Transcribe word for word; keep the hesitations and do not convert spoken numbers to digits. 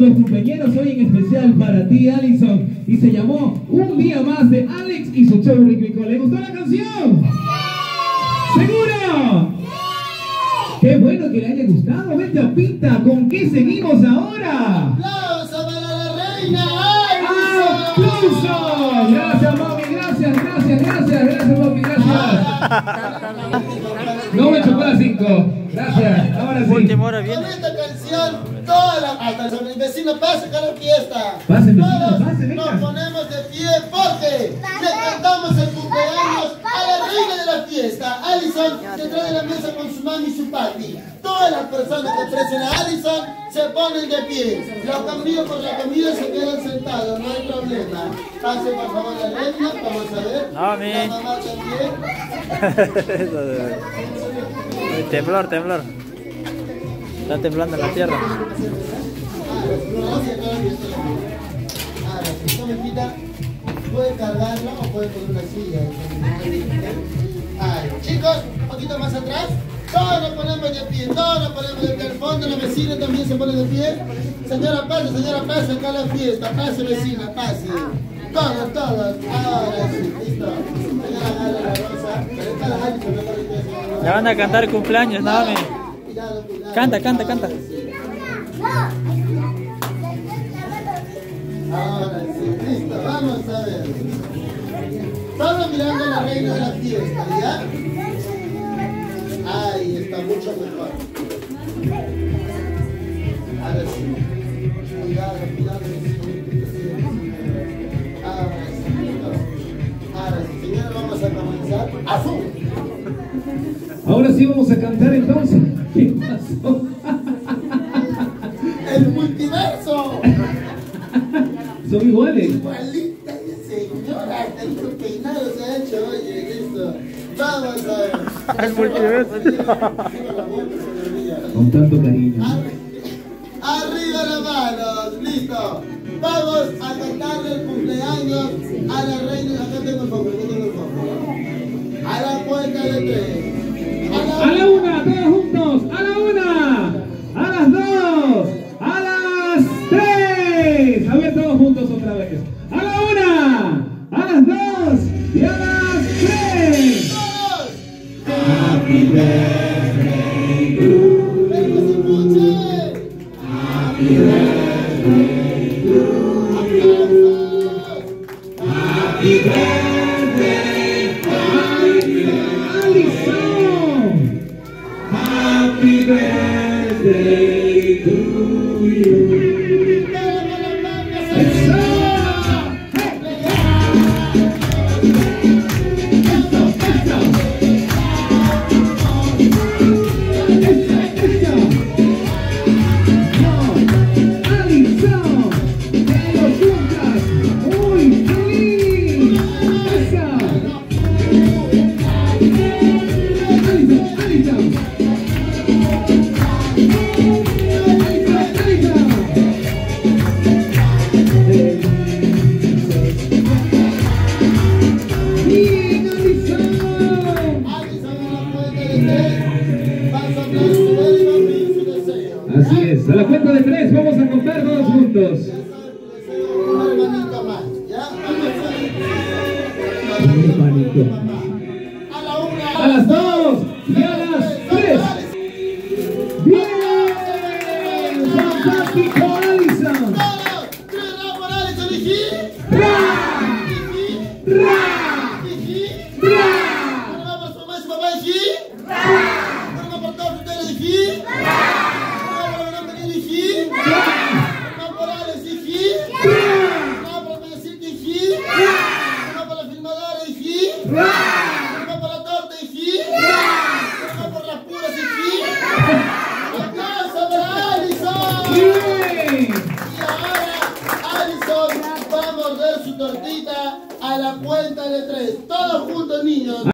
los cumpleaños hoy en especial para ti, Alison. Y se llamó Un Día Más de Alex y su show Rico. ¿Le gustó la canción? ¿Seguro? ¡Qué bueno que le haya gustado! ¡Vente a Pinta! ¿Con qué seguimos ahora? ¡Aplausos para la reina Alison! ¡Aplausos! Gracias, mami. Gracias, gracias, gracias. Gracias, mami. Gracias. No me chocó las cinco. Gracias. Ahora sí. Última hora viene. Con esta canción, toda la... Hasta el vecino pase con la fiesta. Pase, vecino, Todos pase, venga. nos ponemos de pie porque le cantamos el cumpleaños a la reina de la fiesta. Alison detrás de la mesa con su mami y su papi. Todas las personas que aprecian a Alison se ponen de pie. Los amigos con la comida se quedan sentados, no hay problema. Pase por favor la reina, vamos a ver. No, mi. La mamá también. Temblor, temblor. Está temblando en la tierra. Ahora, si no me quita, puede cargarla o puede poner una silla. Ahí. Chicos, un poquito más atrás. Todos nos ponemos de pie, todos nos ponemos de pie. Al fondo, la vecina también se pone de pie. Señora, pase, señora, pase acá a la fiesta. Pase, vecina, pase. Todos, todos. Ahora sí, listo. Señora, agarra la rosa. Pero está la Alison, no la Ya van a cantar cumpleaños, no, mi. Canta, canta, canta. Ahora sí, listo, vamos a ver. Estamos mirando a la reina de la fiesta, ¿ya? Ahí está mucho mejor. Ahora sí. Cuidado, cuidado. Ahora sí, listo. Ahora sí, señora, vamos a comenzar. ¡Azul! Ahora sí vamos a cantar entonces. ¿Qué pasó? ¡El multiverso! Son iguales. Igualita, señora, hasta el peinado se ha hecho, oye, listo. Vamos a ver. El multiverso. Con tanto cariño. Arriba las manos, listo. Vamos a cantarle el cumpleaños a la reina. Acá tengo el foco, acá tengo el foco. A la cuenta de tres. A la una, todos juntos. A la una. A las dos. A las tres. A ver, todos juntos otra vez. A la una. A las dos. Y a las tres. ¡Todos! Happy birthday to ¡Pero que se escuche! Happy birthday to ¡Aplausos! Happy birthday, Alison. Happy birthday to you. ¡Todos con las manos Eso. arriba! Así es, a la cuenta de tres vamos a contar todos juntos. Un hermanito más, ¿ya? Un hermanito. A la una, A las dos y a las tres. ¡Bien! ¡Fantástico, Alison! todos, tres ra por Alison, Vigi. ¡Ra! Vigi, ¡Ra! Vigi. ¡Ra! Una más por su mamá y su papá, Vigi. Una más por todos ustedes, Vigi. Una por la menor Vigi. Una por Alex, Vigi. Una por el Medicir, Vigi. Una por la filmadora, Vigi. Una por la torta, Vigi. Una por las puras, Vigi. ¡Aplausos para Alison! ¡Bien! Y ahora Alison va a morder su tortita a la cuenta de tres. Todos juntos, niños.